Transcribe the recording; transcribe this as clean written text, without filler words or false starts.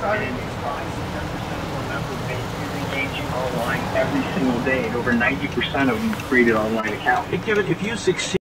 And 5 to 10% of our member base is engaging online every single day, and over 90% of them created online accounts. Hey, Kevin, if you succeed